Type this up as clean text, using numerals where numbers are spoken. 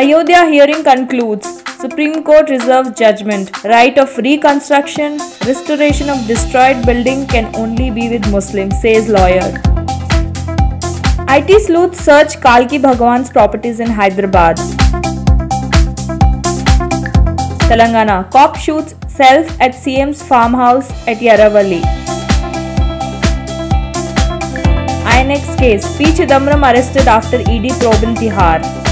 Ayodhya hearing concludes. Supreme Court reserves judgment. Right of reconstruction, restoration of destroyed building can only be with Muslims, says lawyer. IT sleuths search Kalki Bhagavan's properties in Hyderabad. Telangana. Cop shoots self at CM's farmhouse at Erravalli. INX case. P. Chidambaram arrested after ED probe in Tihar.